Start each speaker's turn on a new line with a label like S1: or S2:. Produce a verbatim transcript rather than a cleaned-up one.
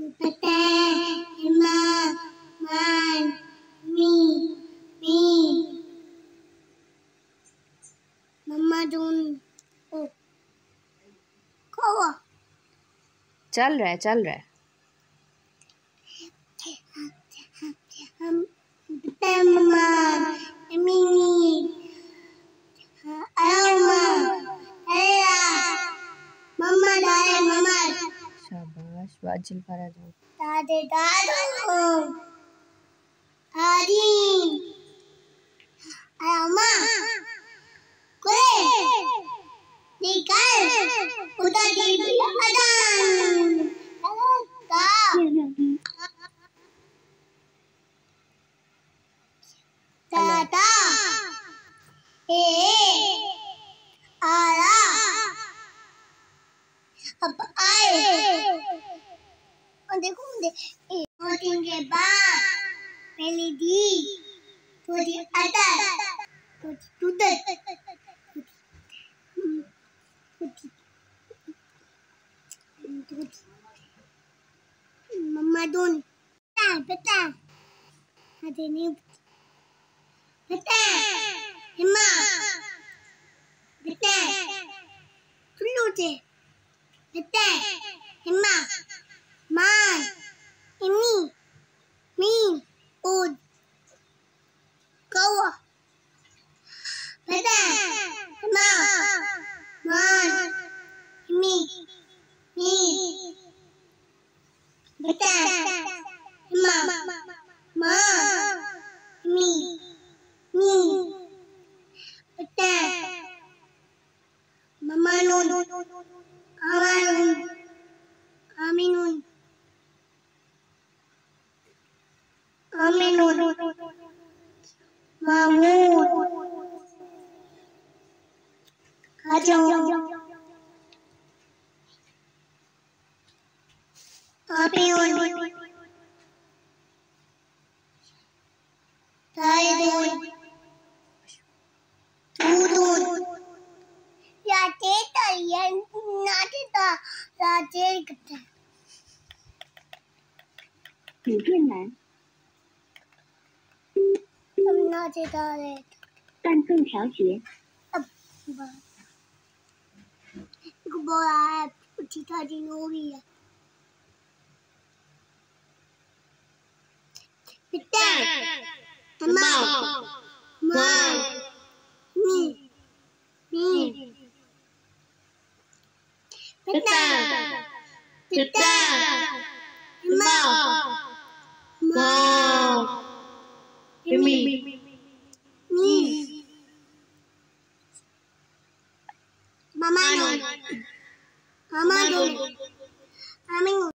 S1: Pete, Hima, Man, Me, Me, Mama Dun, oh, Kowa.
S2: चल रहा है चल रहा है
S1: Pete, Mama, Mimi, Aroma, Ella, Mama, Dada, Mama.
S2: शाबाश वाजिल Faraz
S1: Dada, Dada, Adin, Aroma, Kue, Nikal, Udah di Adan, Dada, Eh, Ara, अब आए और देखो मुझे वोटिंग के बाद पहली दी थोड़ी अदर थोड़ी दूधर मम्मा दोन पता अरे नहीं पता हिम्मा पता चुल्लू थे Pete, Hima, Man, Imi, Me, Ud, Kowa. Pete, Hima, Man, Imi, Me. Pete, Hima, Man, Imi, Me. Pete, Mama Nun. Amin, Aminun, Aminun, Mahmud, Kacau, Apiun, Taidun, Tudun, Ya teta, ya nateta, ya teta.
S3: 主电栏，
S1: हम nateta है.
S3: 伴奏调节，
S1: अब एक बोला है उठीता दिन हो गई है. पिता, माँ, माँ, मी, मी. पिता, पिता, माँ, माँ, मी, मी. Mama, Mama, Mama,